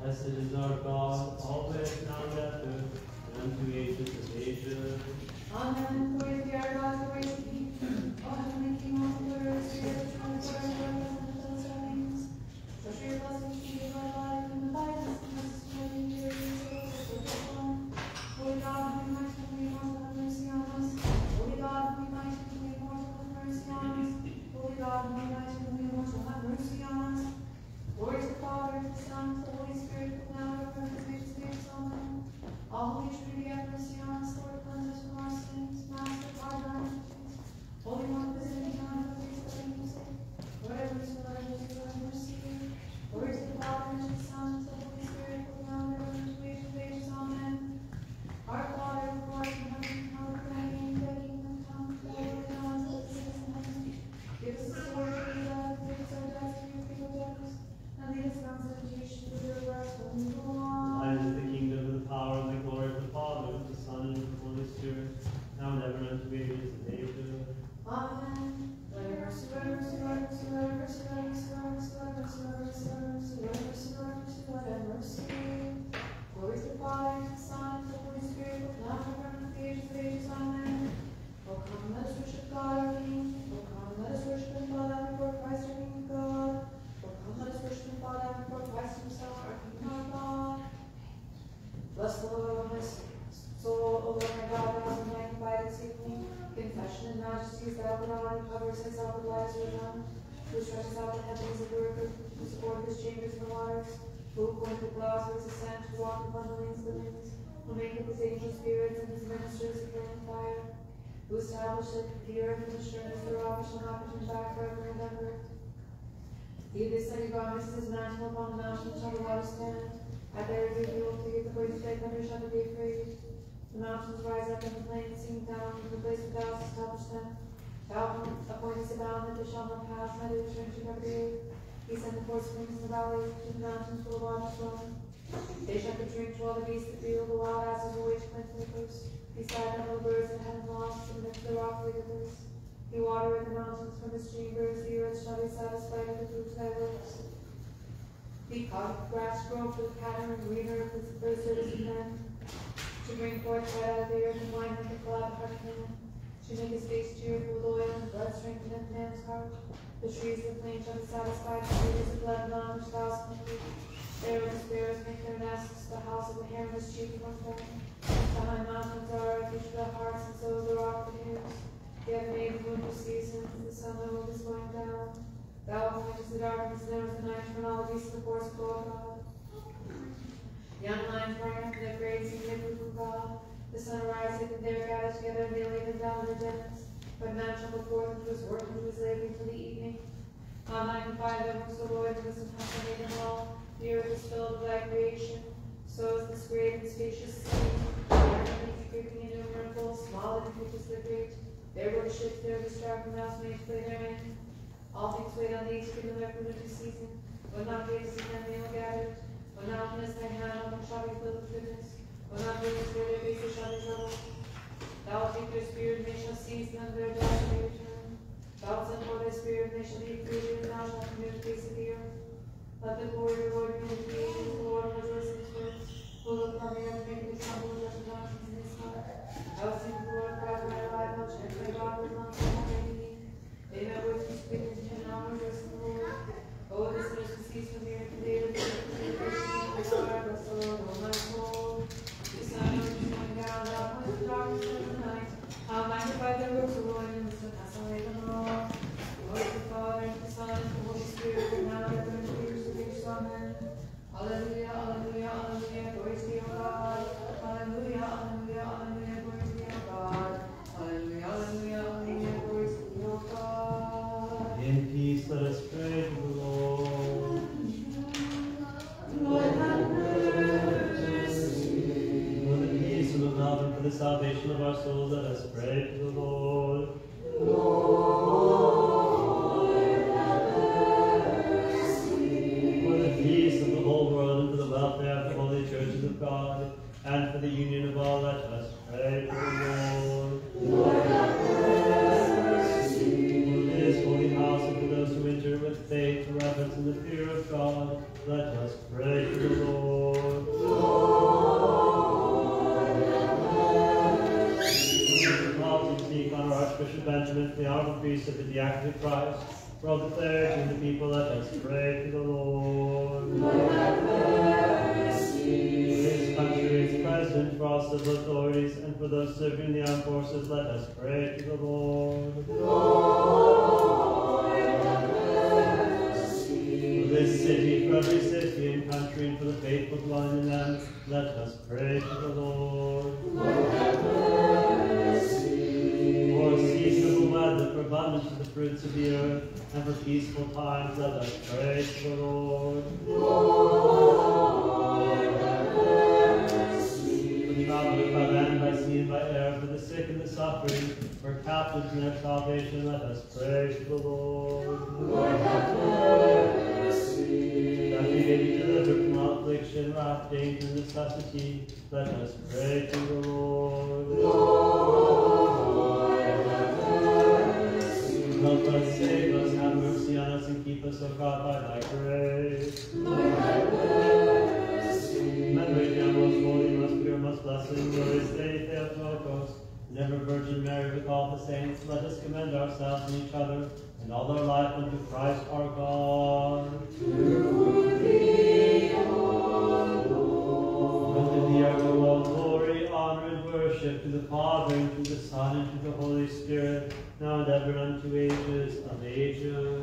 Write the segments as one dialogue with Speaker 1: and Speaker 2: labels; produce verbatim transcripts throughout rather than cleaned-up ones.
Speaker 1: Blessed is our God, always, now and ever, and unto ages of ages.
Speaker 2: Amen. Glory be our God, glory to thee. O heavenly King, all the glory, spirit, the true God, and God, and those things. For sure blessings to give our life, and the guidance and mercy for the years, and the one. Holy God, who might be immortal, have mercy on us. Holy God, who might be immortal, have mercy on us. Holy God, who might be immortal, have mercy on us. Glory to the Father, to the Son, to the Holy Spirit, now and ever, and ever, and ever. Amen. All Holy Trinity, have mercy on us. Lord, cleanse us from our sins. Master, pardon our iniquities. Holy One, visit us now and ever, and ever, and ever. Lord, have mercy, Lord, have mercy, Lord, have mercy. Glory to the Father, to the Son, to the Holy Spirit, now and ever, and ever, and ever. Amen. Our Father, who art in heaven, hallowed be thy name. Thy kingdom come, thy will be done, as it is in heaven. Give us this day our daily bread, forgive us our debts, and forgive our debtors. And lead us not into temptation, but deliver us from evil.
Speaker 1: Thine is the kingdom, and the power, and the glory of the Father, and the Son, and the Holy Spirit, now and ever, and unto ages of ages.
Speaker 2: Amen. Lord have mercy, Lord have mercy, Lord have mercy, Lord have mercy, Lord have mercy, Lord have mercy, Lord have mercy, Lord have mercy, Lord have mercy, Lord have mercy, Lord have mercy, Lord have mercy. Glory to the Father, to the Son, to the Holy Spirit, now and ever, and unto the ages of ages. Amen. O come, let us worship God our King. O come, let us worship and fall down before Christ our King of God. O come, let us worship and fall down before Christ himself, our King our God. Bless the Lord, O my soul, O Lord my God, thou hast magnified this evening. Confession and majesty is thou God, who covers thyself with light as your done, who stretches out the heavens and work, who support his chambers in the waters, who according to the clouds of his ascent, who walk upon the wings of the winds, who maketh his angels spirits and his ministers a flame fire, who establisheth the earth and the sureness thereof, shall not be turned back forever and ever. He that said he promised his mantle upon the mountain shall the waters stand. At thy rebuke he will forget the voice of thy thunder shall not be afraid. The mountains rise up and the plains sink down from the place where thou hast established them. Thou appointest a bound that they shall not pass, neither return to cover the earth. He sent forth springs in the valley, to the mountains full of water flowing. They shall give drink to all the beasts that feel, the wild asses will wait to cleanse their thirst. Beside them all the birds that have lost, in the midst of the rock wickedness. He watereth the mountains from his chambers, the earth shall be satisfied with the fruits of thy lips. He caused grass grow for the cattle and green earth for the service of men, to bring forth bread out of the earth and wine like a glad heart of man, to make his face cheerful with oil and blood strengtheneth man's heart. The trees of the plain shall be satisfied, the rivers of Lebanon which thou hast complete. There where the sparrows make their nests, the house of the heron is chief among them. The high mountains are a refuge for the hearts, and so is the rock of the hills. They have made the winter season, the summer wind is going down. Thou appointest the darkness, and there is the night, when all the beasts of the forest go of God. Young lions bring up their graves, and give from God. The sun riseth, and they are gathered together, and they lay them down in their dens. But man shall go forth into his work, and to his labor till the evening. I magnify thy works, O Lord, because of hast made them all. The earth is filled with thy creation. So is this great and spacious sea. The earth creeping innumerable, small and quick as the great. There were the ships, there the strife, and thou hast made to play therein. All things wait on thee to give them their winter season. When thou gavest them, they will gather. When thou openest thy hand, all them shall be filled with goodness. When thou bringest where their faces shall be troubled. Thou wilt take their spirit, and they shall seize them, their death may return. Thou wilt send forth thy spirit, and they shall be created, and thou shalt commit the face of the earth. Let the glory of the Lord be in the ages, the Lord will rejoice in his works. Who look upon the earth, make it tremble, and judge the mountains in his heart. I will sing to the Lord forever, my life, I'll chant my God with long time and me. They that work to speak into him, now rejoice in the Lord. Oh, the sinners who cease from the earth, and they that do the Lord, bless the Lord, O my soul. The sun is going down, thou points the darkness of the night. How magnify their works, O Lord, and listen, pass away them all. Glory to the Father, and the Son, and the Holy Spirit, and now and ever, and to the ages of ages. Amen. Alleluia, alleluia, alleluia, glory to thee, O God. Alleluia, alleluia, alleluia, glory to thee, O God. Alleluia, alleluia, alleluia, glory to thee, O God.
Speaker 1: In peace, let us pray to the Lord.
Speaker 2: Lord, have mercy.
Speaker 1: For the peace and the love and for the salvation of our souls, let us pray to the Lord.
Speaker 2: Lord, have mercy.
Speaker 1: For the peace of the whole world and for the welfare of the holy churches of God, and for the union of all, let us pray to the Lord.
Speaker 2: Lord, have mercy.
Speaker 1: For this holy house and for those who enter with faith, right reverence and the fear of God, let us pray to the Lord.
Speaker 2: Lord, have mercy.
Speaker 1: Lord, speak on our Archbishop Benjamin, the honorable priest of the diaconate of Christ, for all the clergy and the people, let us pray to the Lord.
Speaker 2: Lord, have mercy.
Speaker 1: For this country, its president, for all civil authorities, and for those serving in the armed forces, let us pray to the Lord.
Speaker 2: Lord, have mercy.
Speaker 1: For this city, for every city and country, and for the faithful dwelling in them, let us pray to the Lord.
Speaker 2: Lord, have mercy.
Speaker 1: For seasonable weather, for abundance of the fruits of the earth, and for peaceful times, let us pray to the Lord.
Speaker 2: Lord, have mercy.
Speaker 1: For travelers by land, by sea, and by air, for the sick and the suffering, for captives in their salvation, let us pray to the Lord.
Speaker 2: Lord, have mercy.
Speaker 1: That we may be delivered from all affliction, wrath, danger, and necessity, let us pray to the Lord.
Speaker 2: Lord, have mercy.
Speaker 1: Help us, save us, have mercy on us, and keep us, O God, by thy grace.
Speaker 2: Lord, have mercy.
Speaker 1: Remembering our most holy, most pure, most blessed, and glorious day, Theotokos, and ever Virgin Mary with all the saints, let us commend ourselves and each other and all our life unto Christ our God.
Speaker 2: To thee, O Lord.
Speaker 1: Unto thee are due all glory, honor, and worship, to the Father, and to the Son, and to the Holy Spirit, now and ever, unto ages of ages.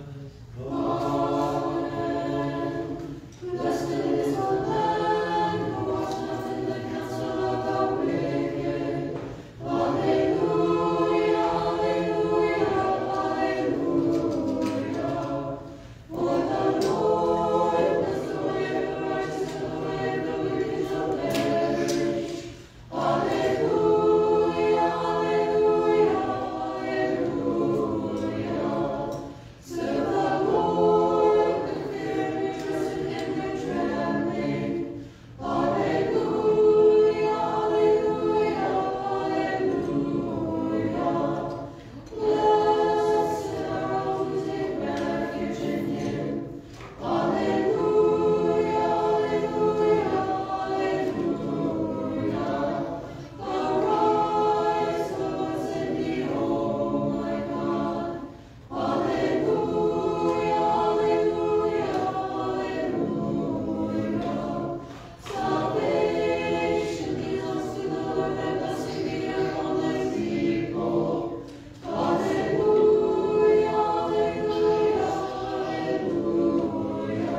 Speaker 2: Amen. Blessed is the Lamb who walks not in the counsel of the wicked. Alleluia, alleluia, alleluia. For the Lord bless the way of the righteous, and the way of the wicked shall perish. Alleluia, alleluia, alleluia. To the Lord with fear and trust in Him with trembling. Alleluia, alleluia, alleluia. Blessed are all who take refuge in Him. Alleluia, alleluia, alleluia. Arise, O Lord, and behold my God. Alleluia, alleluia, alleluia. Salvation belongs to the Lord, and blessing be upon the people. Alleluia, alleluia, alleluia.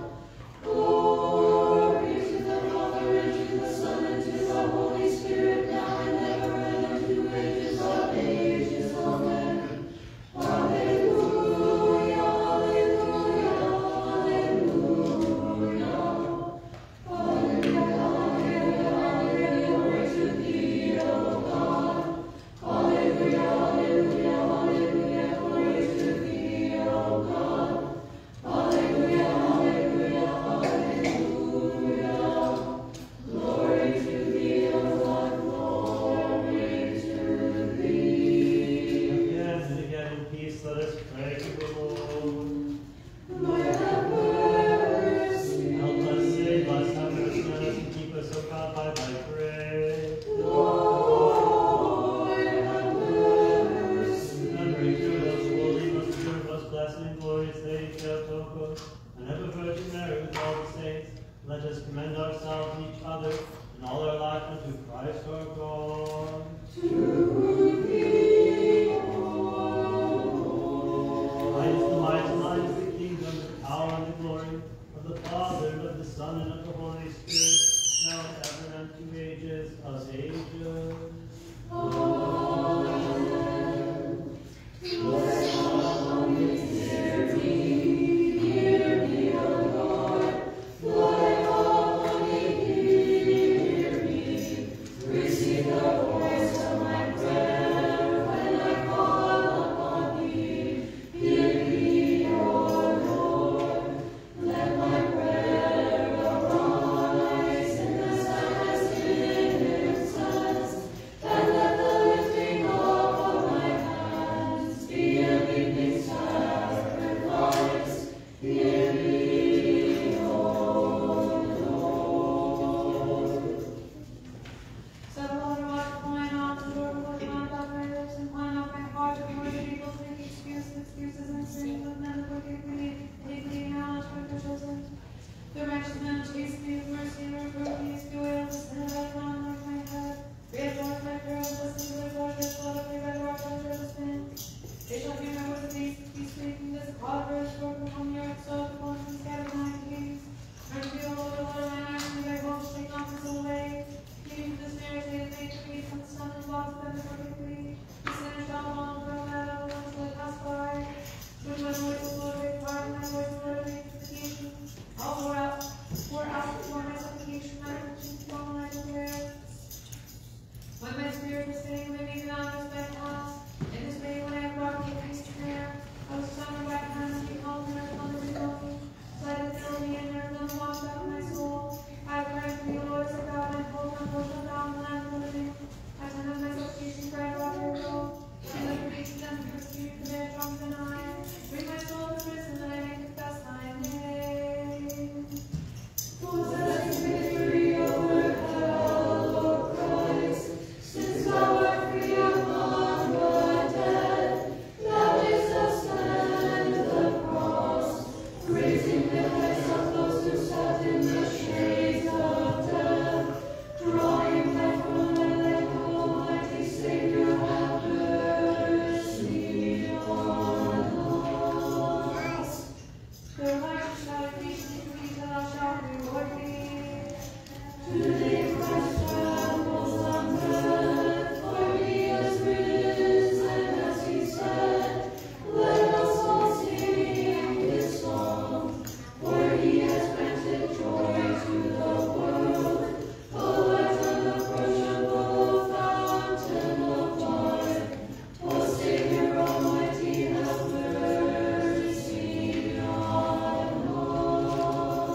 Speaker 2: Glory to the Father, and to the Son, and to the Holy Spirit, now and ever, and unto ages of ages. Amen. Alleluia, alleluia, alleluia. Alleluia, alleluia, glory to thee, O God. Alleluia, alleluia, alleluia, glory to thee, O God. Alleluia, alleluia, alleluia. Glory to thee, O God, glory to thee.
Speaker 1: Again and again in peace, let us pray to the Lord.
Speaker 2: Lord, have mercy.
Speaker 1: Help us, save us, have mercy on us, and keep us, O God, by thy grace.
Speaker 2: Lord, have mercy.
Speaker 1: Remembering through those holy, most pure, most blessed, and glorious day, Theotokos, and ever Virgin Mary with all the saints, let us commend ourselves and each other and all our life unto Christ our God.
Speaker 2: To thee, O
Speaker 1: Thine is the
Speaker 2: Lord.
Speaker 1: might, and thine is the kingdom, the power, and the glory of the Father, and of the Son, and of the Holy Spirit, now and ever, and unto ages of ages.
Speaker 2: Amen. Blessed are you, hear me, hear me, O Lord. Lord, upon me, hear me. Receive the voice of my prayer when I call upon thee. Hear me, O Lord. Let my prayer arise in the Savior Almighty, have mercy on us.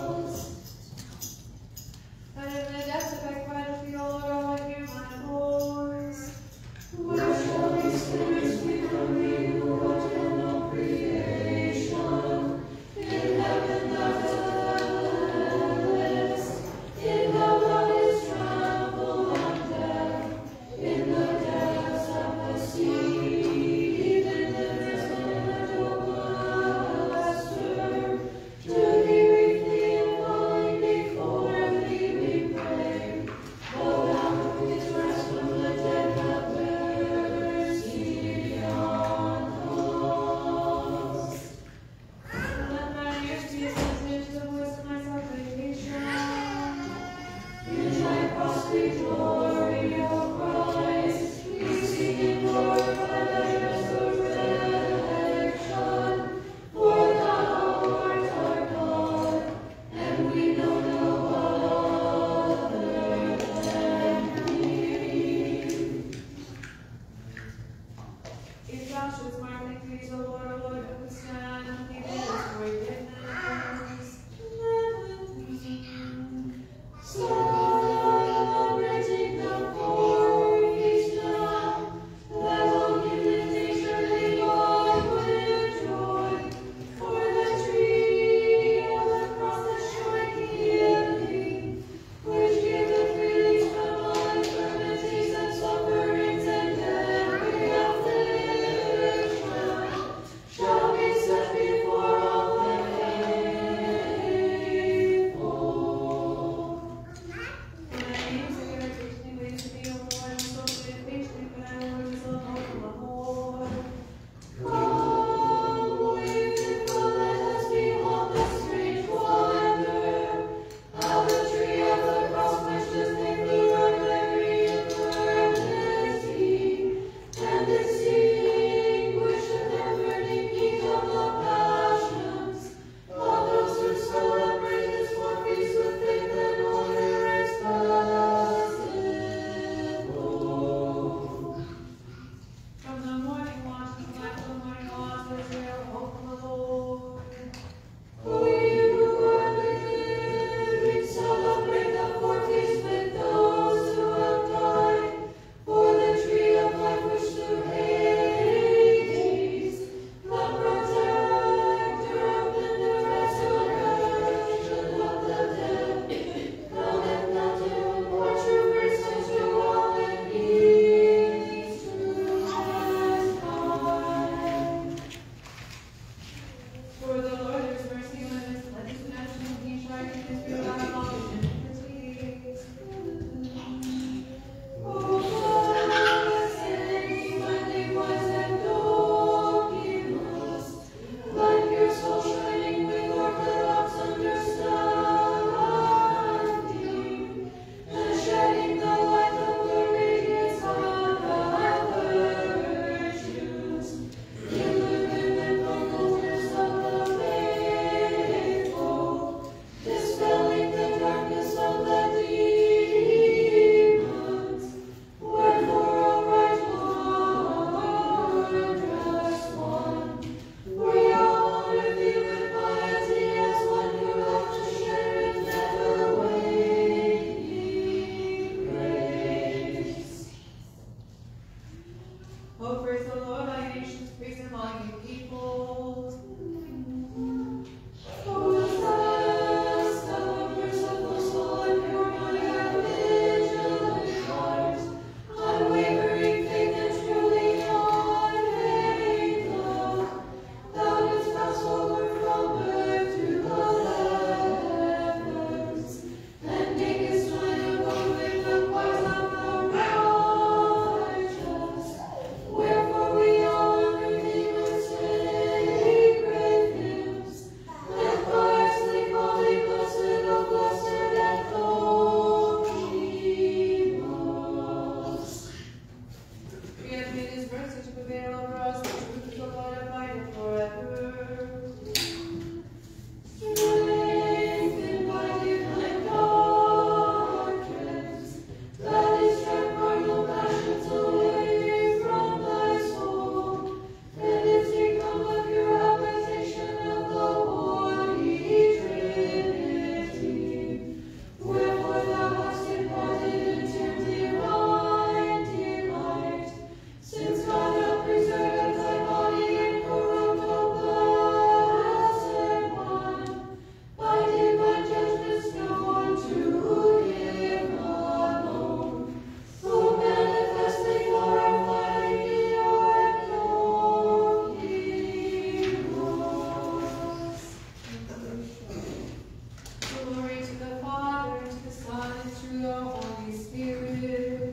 Speaker 2: Glory to the Father, to the Son, and to the Holy Spirit.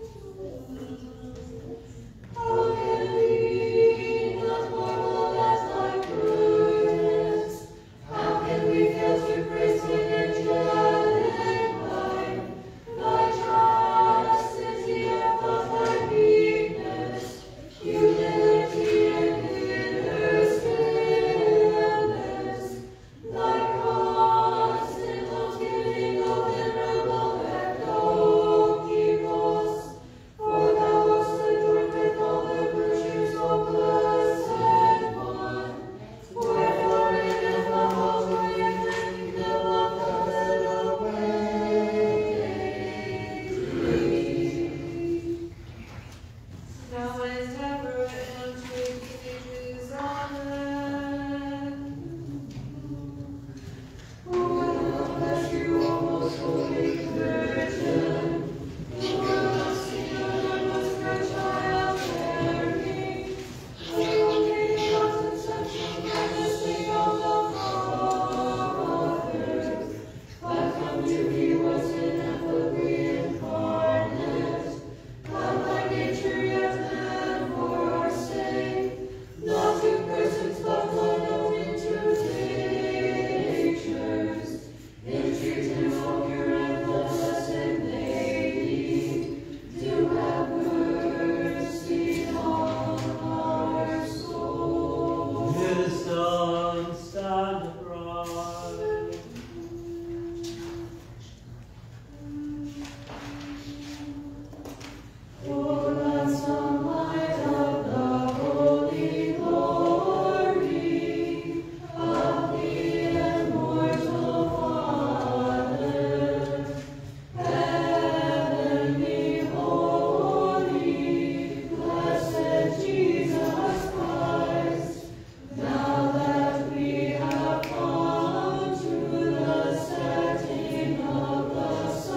Speaker 2: How can we not marvel at thy goodness? How can we fail to praise thy nature and life? Thy chastity and of thy meekness, humility and inner stillness, thy constant outgiving of venerable Eclopimos, for thou wast adorned with all the virtues, O blessed one. Wherefore maketh the house of thy kingdom of heaven awaiting. Now and ever and unto ages. Amen. Who will bless you, O most holy Virgin? Who will sing the Lord most fair child bearing? Who will pay the conception and the sting of the Father? But come to be was ineffably incarnate, have thy nature yet man for our sake, not two persons but one of into natures. Entreat him, O pure and blessed Lady, to have mercy on our souls.
Speaker 1: His son stand upright.
Speaker 2: For the sunlight of the holy glory of the immortal Father, heavenly, holy, blessed Jesus Christ, now that we have come to the setting of the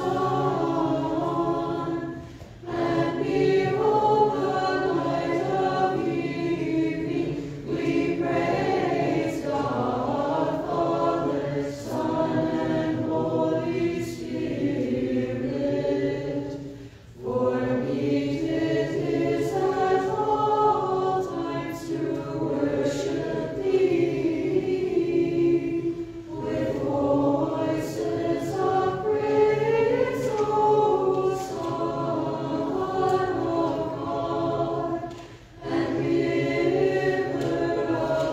Speaker 2: sun, and behold the light of evening, we praise God, Father, Son, and Holy Spirit. For meet it is at all times to worship Thee with voices of praise, O Son of God, and River of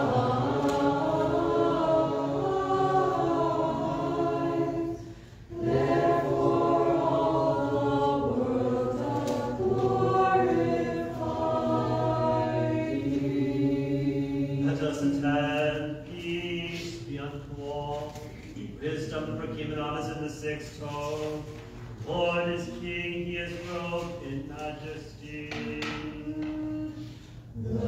Speaker 2: life. Therefore all the world doth glorify Thee.
Speaker 1: Let us attend. Peace be unto all. Wisdom for King Adamas in the sixth tone. Lord is King, he is robed in majesty.
Speaker 2: The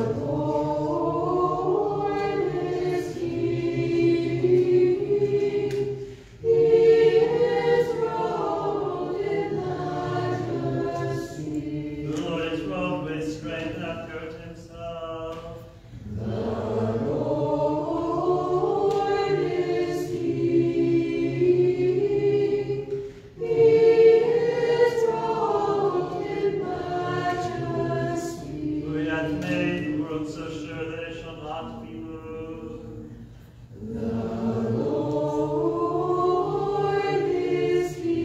Speaker 2: Lord is King, He is robed in majesty.
Speaker 1: The Lord is robed with strength and hath girt himself.
Speaker 2: The Lord is King, He is robed in majesty.
Speaker 1: Who hath made the world so sure that it shall not be moved.
Speaker 2: The Lord is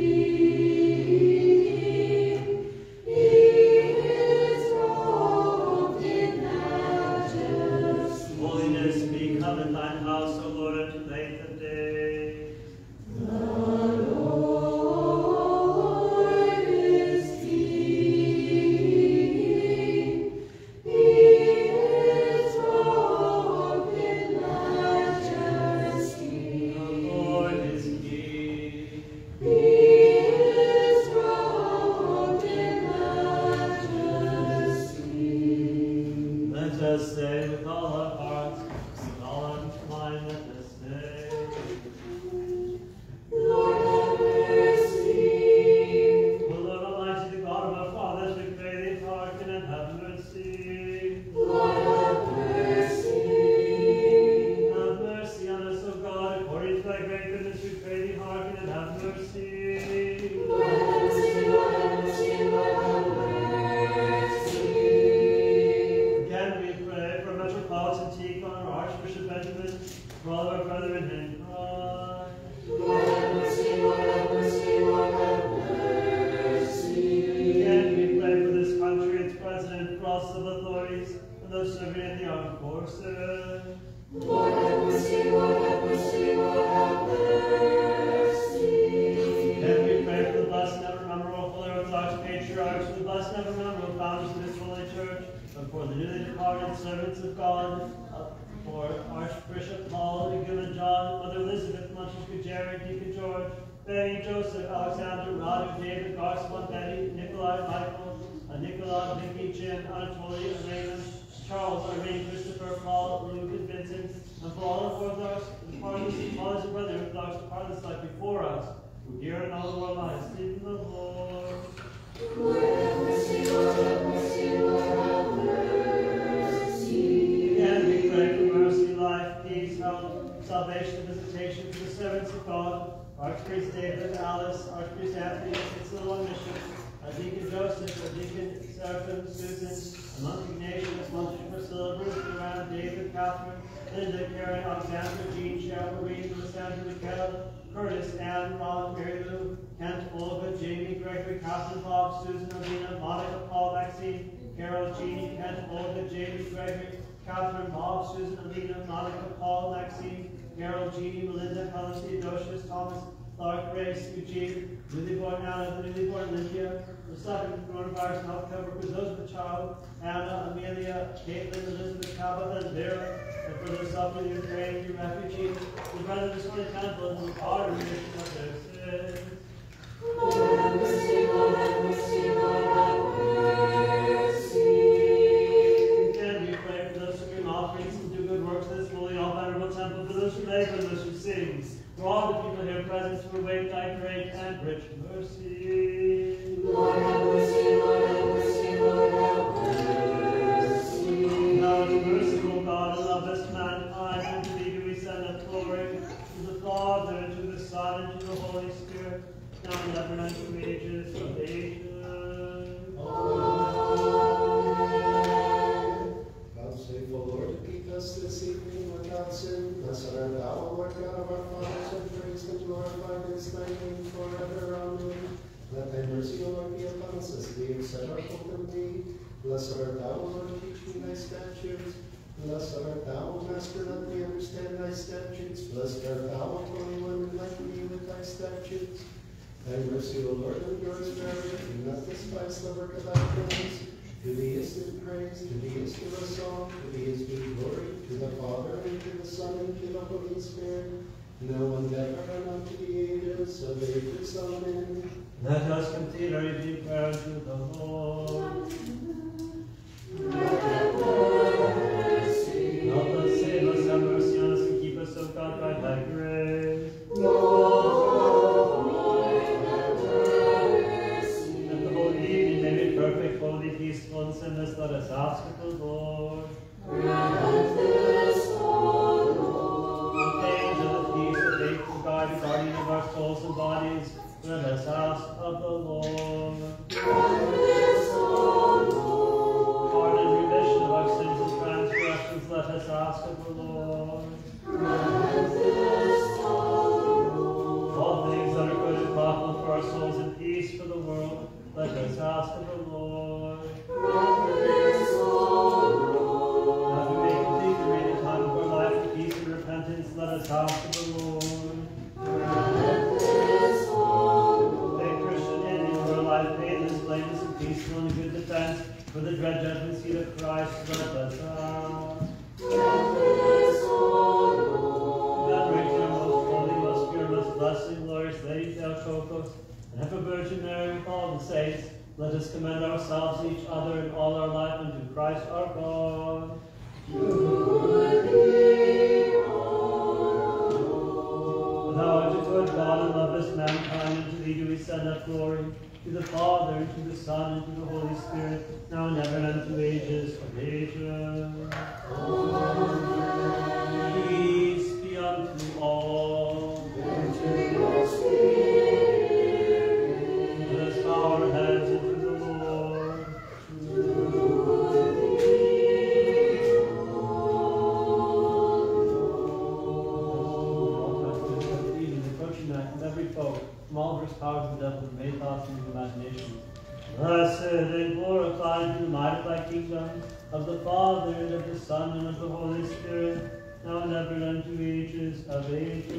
Speaker 2: King, He is robed in majesty.
Speaker 1: Holiness be come in thine house, O Lord, unto length of days.
Speaker 2: The Lord is King, He is robed in majesty.
Speaker 1: The Lord is King.
Speaker 2: He is robed in majesty.
Speaker 1: Let us say with all our hearts, with all our mind, let us say. mercy.
Speaker 2: Lord have mercy, Lord have mercy, Lord have mercy.
Speaker 1: Again we pray for Metropolitan Tikon, our Archbishop Benjamin, for all of our brethren in Christ.
Speaker 2: Lord have mercy, Lord have mercy, Lord have mercy.
Speaker 1: Again we pray for this country, its president, for all civil authorities, and those serving in the armed forces.
Speaker 2: Lord have mercy, Lord have mercy, Lord have mercy.
Speaker 1: Again we pray for the blessed and ever memorable Holy Orthodox Patriarchs, for the blessed and ever memorable founders of this Holy Church, and for the newly departed servants of God, uh, for Archbishop Paul, Iguman John, Mother Elizabeth, Montefiore Jerry, Deacon George, Benny, Joseph, Alexander, Roger, David, Garcon, Betty, Nikolai, Michael, uh, Nicola, Vicky, Jim, Anatoly, and Raymond, Charles, Irene, Christopher, Paul, Luke, and Vincent, and for all of Orthodox fathers and brothers Orthodox departed life before us, who here and all the world lies, sleep in the Lord.
Speaker 2: Lord have mercy, Lord have mercy, Lord have mercy.
Speaker 1: Again we pray for mercy, life, peace, health, salvation, visitation for the servants of God, Archpriest David, Alice, Archpriest Anthony, six little mission, our Deacon Joseph, our Deacon Seraphim, Susan, and Monk Ignatius, Monk Priscilla, Ruth, Joanna, David, Catherine, Linda, Karen, Alexandra, Jean, Cheryl, Marie, Alessandra, Michaela, Curtis, Anne, Ron, Mary Lou, Kent, Olga, Jamie, Gregory, Catherine, Bob, Susan, Alina, Monica, Paul, Maxine, Carol, Jean, Kent, Olga, Jamie, Gregory, Catherine, Bob, Susan, Alina, Monica, Paul, Maxine, Carol, Jeannie, Melinda, Helen, Theodosius, Thomas, Clark, Grace, Eugene, newly born Anna, the newly born Lydia, the suffering from coronavirus and health cover for those with a child, Anna, Amelia, Caitlin, Elizabeth, Tabitha, and Vera, and for those suffering in Ukraine, your refugees, the brothers of this holy temple, and who are remission of their sins.
Speaker 2: Lord have mercy, Lord have mercy, Lord have mercy.
Speaker 1: Again, we pray for those who bring offerings and do good works in this holy, all venerable temple, for those who labor and those who sing, for all the people here present who await thy great and rich mercy.
Speaker 2: Lord have mercy, Lord have mercy, Lord have mercy.
Speaker 1: Now, the merciful God, and lovest mankind, and to thee do we send up glory, to the Father, and to the Son, and to the Holy Spirit, now and ever and to ages of ages.
Speaker 3: Vouchsafe, O Lord, to keep us this evening without sin. Blessed art thou, O Lord God of our fathers, and praised and glorified is thy name forever. Amen. Let thy mercy, O Lord, be upon us as we accept our hope in thee. Blessed art thou, O Lord, teach me thy statutes. Blessed art thou, O Master, let me understand thy statutes. Blessed art thou, O Holy One, enlighten me with thy statutes. Thy mercy, O Lord, endures forever. Do not despise the work of thy hands. To thee is due praise, to thee is due a song, to thee is due glory, to the Father, and to the Son, and to the Holy Spirit, now and ever, and unto the ages of ages. Amen.
Speaker 1: Let us continue our evening prayer to the Lord.
Speaker 2: Lord have mercy.
Speaker 1: Help us, save us, have mercy on us, and keep us, O God, by thy grace.
Speaker 2: Lord have mercy.
Speaker 1: That the whole evening may be perfect, holy, peaceful, and sinless, let us ask of the Lord.
Speaker 2: Grant this, O Lord.
Speaker 1: The angel of peace, the faithful guide, the guardian of our souls and bodies, let us ask of the Lord.
Speaker 2: Grant this, O Lord.
Speaker 1: Pardon and remission of our sins and transgressions, let us ask of the Lord.
Speaker 2: Grant this, O Lord.
Speaker 1: All things that are good and profitable for our souls and peace for the world, let us ask of the Lord.
Speaker 2: Grant this, O Lord.
Speaker 1: As we may complete the remaining time of our life in peace and repentance, let us ask of the Lord.
Speaker 2: Grant this, O Lord.
Speaker 1: May Christian ending of our life painless, blameless, and peaceful, and good defense for the dread judgment seat of Christ, let us ask.
Speaker 2: Grant this, O Lord.
Speaker 1: Venerate our most holy, most pure, most blessed, and glorious Lady Theotokos, and ever Virgin Mary, with all the saints, let us commend ourselves, each other, and all our life unto Christ our God.
Speaker 2: To thee, O Lord.
Speaker 1: Thou art a good God, and lovest mankind, and to thee do we send up glory, to the Father, and to the Son, and to the Holy Spirit, now and ever, and unto ages of ages. Peace be unto all.
Speaker 2: And to your spirit.
Speaker 1: from all diverse powers of the devil, from vain thoughts and evil imaginations. Blessed and glorified in the might of thy kingdom, of the Father, and of the Son, and of the Holy Spirit, now and ever, and unto ages of ages.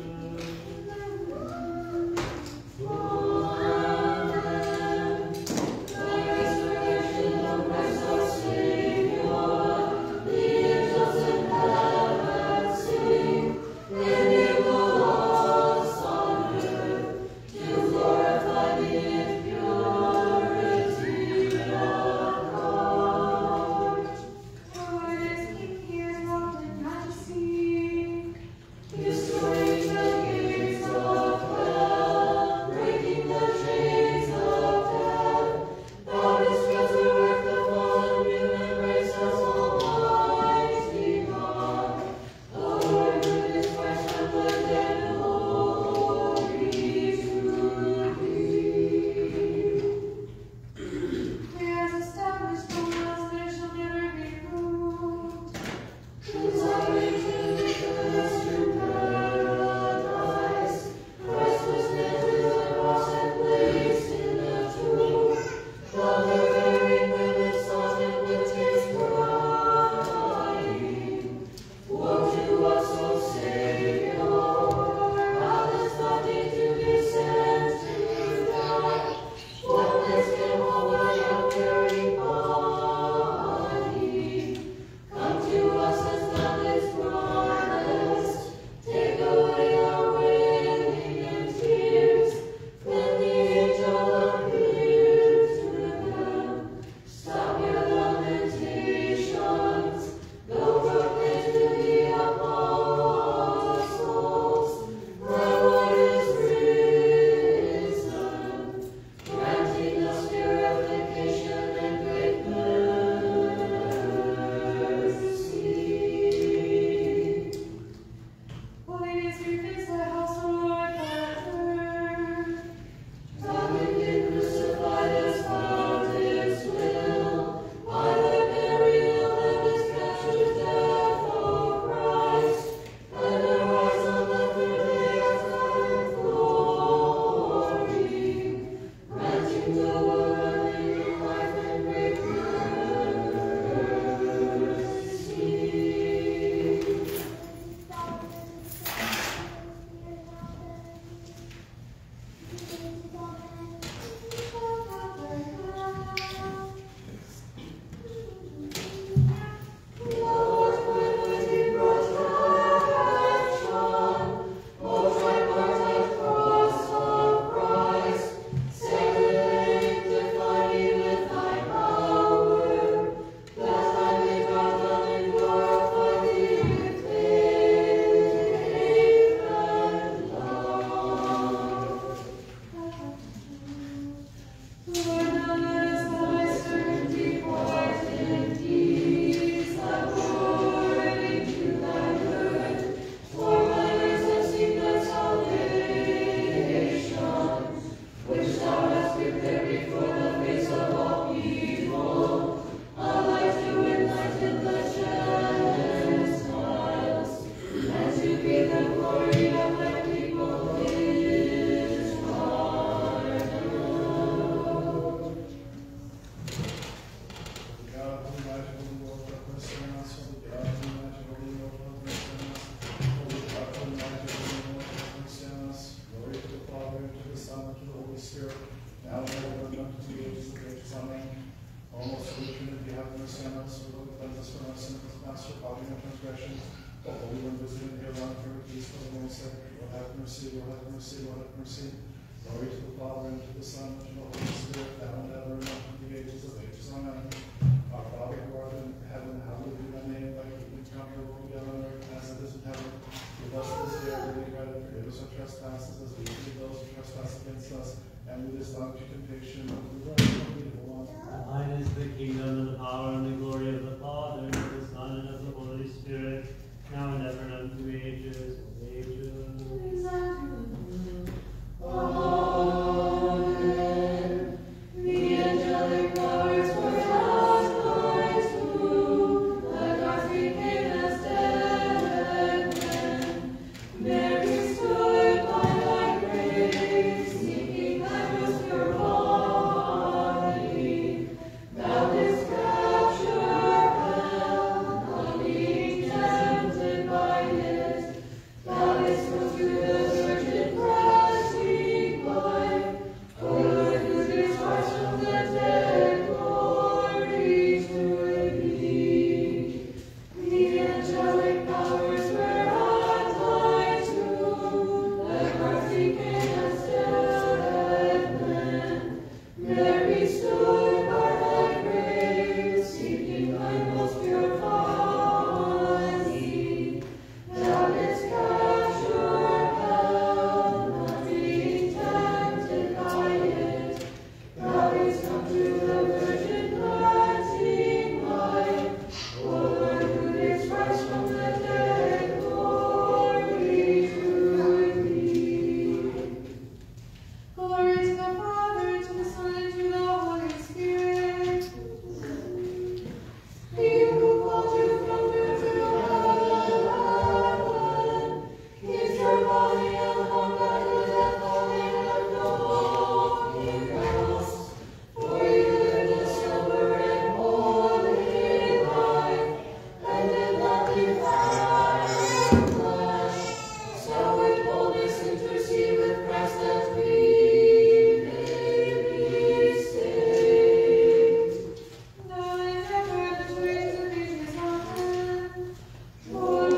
Speaker 1: Thine is the kingdom and the power and the glory of the Father, and of the Son, and of the Holy Spirit, now and ever, and unto ages of ages.
Speaker 2: Amen. The angelic powers were held by two, like our three came as dead men. Mary stood by thy grace. intercede with Christ that we may be saved. Now and ever the praise of ages. Amen. Lord,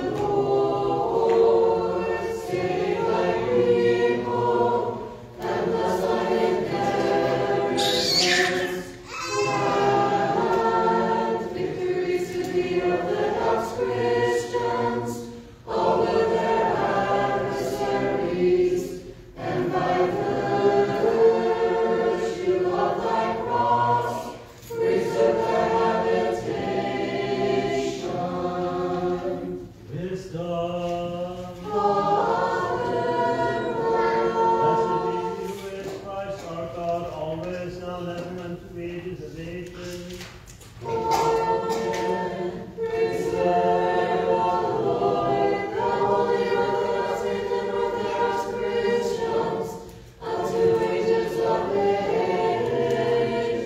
Speaker 2: Lord, save thy people, and bless thy inheritance. Grant victories to thee of the God's Christians over their adversaries, and by virtue of thy cross, preserve their habitation.
Speaker 1: Wisdom.
Speaker 2: Amen.
Speaker 1: Blessed be you with Christ our God, always, now and ever, and to ages of ages.
Speaker 2: Amen. Preserve, O Lord, the Holy Orthodox Faith and Orthodox Christians unto ages of ages.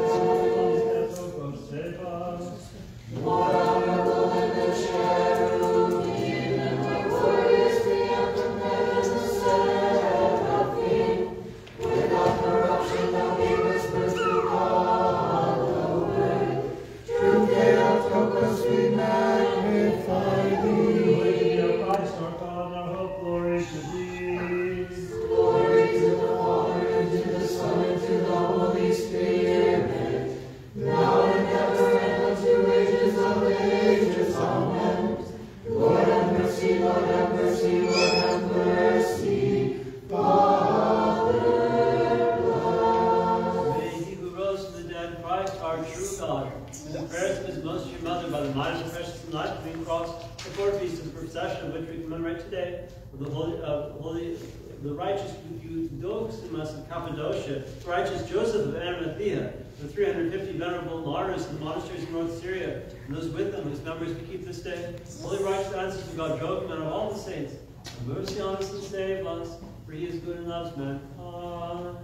Speaker 2: More honorable than the cherubim, and more glorious beyond the heavens, the seraphim. Without corruption, thou gavest birth to God the Word. Truth Theotokos, we magnify
Speaker 1: Glory
Speaker 2: thee.
Speaker 1: to Christ our God, our hope, glory to thee.
Speaker 2: Glory to the Father, and to the Son, and to the Holy Spirit, now and ever, and unto ages of ages. Amen. Lord have mercy, Lord have mercy, Lord have mercy. Father, bless.
Speaker 1: May he who rose from the dead, Christ our true God, in the prayers of his most dear mother, by the might of precious and life-giving cross, the fourth feast of the procession, which we commemorate today, of the holy, uh, holy, the righteous Eudoximus of Cappadocia, the righteous Joseph of Arimathea, the three hundred fifty venerable martyrs in the monasteries in North Syria, and those with them, whose memories we keep this day. Holy righteous ancestors of God, Joachim, and of all the saints, have mercy on us and save us, for he is good and loves mankind.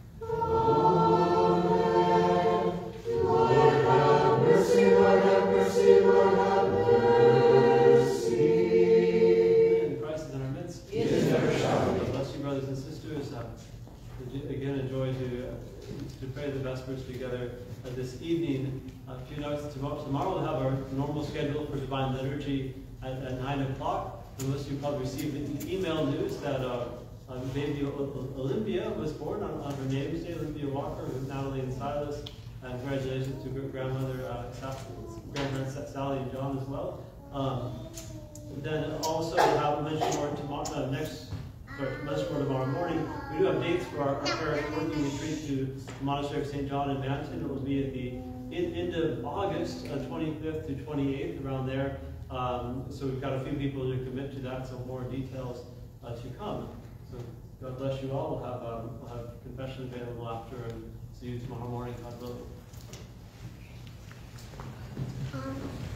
Speaker 2: Amen. Lord have mercy, Lord have mercy, Lord have mercy.
Speaker 1: And Christ is in our midst.
Speaker 2: He is never shall be.
Speaker 1: God bless you, brothers and sisters. Uh, again, enjoy to uh, to pray the Vespers together uh, this evening. A few notes. Tomorrow, tomorrow we'll have our normal schedule for Divine Liturgy at, at nine o'clock. And most of you probably received the email news that uh, uh, baby Olympia was born on, on her name's day, Olympia Walker, with Natalie and Silas. And congratulations to grandmother, uh, grandparents Sally and John as well. Um, then also we'll have mention more tomorrow, uh, next, sorry, mention more tomorrow morning. We do have dates for our, our parish working retreat to the Monastery of Saint John in Manton. It will be at the in, end of August, uh, twenty-fifth to twenty-eighth, around there. Um, so we've got a few people to commit to that, so more details uh, to come. So God bless you all. We'll have, um, we'll have confession available after, and see you tomorrow morning, God willing.
Speaker 2: Um,